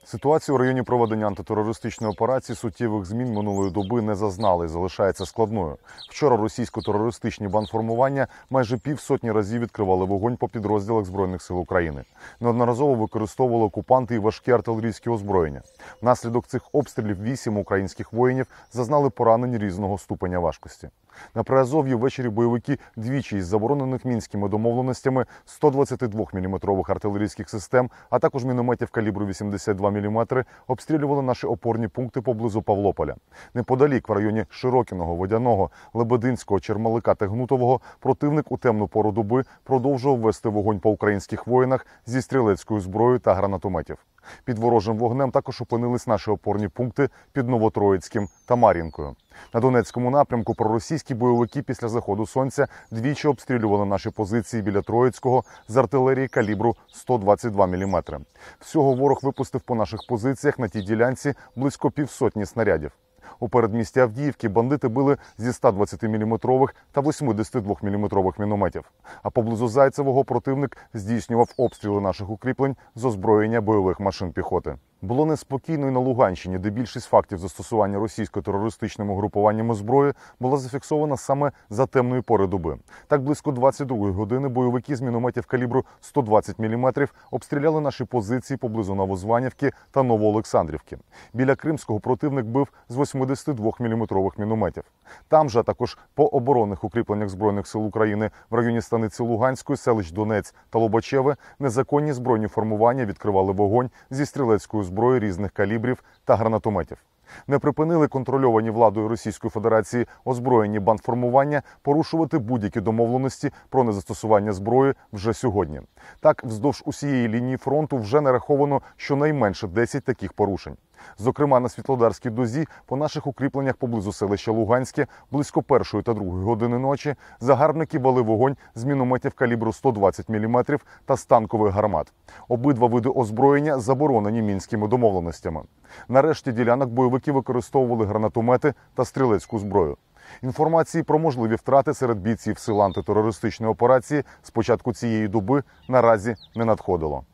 Ситуація у районі проведення антитерористичної операції суттєвих змін минулої доби не зазнала і залишається складною. Вчора російсько-терористичні бандформування майже півсотні разів відкривали вогонь по підрозділах Збройних сил України. Неодноразово використовували окупанти і важкі артилерійські озброєння. Внаслідок цих обстрілів 8 українських воїнів зазнали поранень різного ступеня важкості. На Приазов'ї ввечері бойовики двічі із заборонених мінськими домовленостями 122-мм артилерійських систем, а також мінометів калібру 82 мм обстрілювали наші опорні пункти поблизу Павлополя. Неподалік, в районі Широкіного, Водяного, Лебединського, Чермалика та Гнутового, противник у темну пору доби продовжував вести вогонь по українських воїнах зі стрілецькою зброєю та гранатометів. Під ворожим вогнем також опинились наші опорні пункти під Новотроїцьким та Мар'їнкою. На Донецькому напрямку проросійські бойовики після заходу сонця двічі обстрілювали наші позиції біля Троїцького з артилерії калібру 122 мм. Всього ворог випустив по наших позиціях на тій ділянці близько півсотні снарядів. У передмісті Авдіївки бандити били зі 120-мм та 82-мм мінометів. А поблизу Зайцевого противник здійснював обстріли наших укріплень з озброєння бойових машин піхоти. Було неспокійно і на Луганщині, де більшість фактів застосування російсько-терористичними групуваннями зброї була зафіксована саме за темної пори доби. Так, близько 22-ї години бойовики з мінометів калібру 120 мм обстріляли наші позиції поблизу Новозванівки та Новоолександрівки. Біля Кримського противник бив з 82-мм мінометів. Там же, а також по оборонних укріпленнях Збройних сил України в районі станиці Луганської, селищ Донець та Лобачеве, незаконні збройні формування відкривали вогонь зі стрілецької зброї різних калібрів та гранатометів. Не припинили контрольовані владою Російської Федерації озброєні бандформування порушувати будь-які домовленості про незастосування зброї вже сьогодні. Так, вздовж усієї лінії фронту вже нараховано щонайменше 10 таких порушень. Зокрема, на Світлодарській дозі по наших укріпленнях поблизу селища Луганське близько 1-ї та 2-ї години ночі загарбники вели вогонь з мінометів калібру 120 мм та з танкових гармат. Обидва види озброєння заборонені мінськими домовленостями. На решті ділянок бойовики використовували гранатомети та стрілецьку зброю. Інформації про можливі втрати серед бійців сил антитерористичної операції з початку цієї доби наразі не надходило.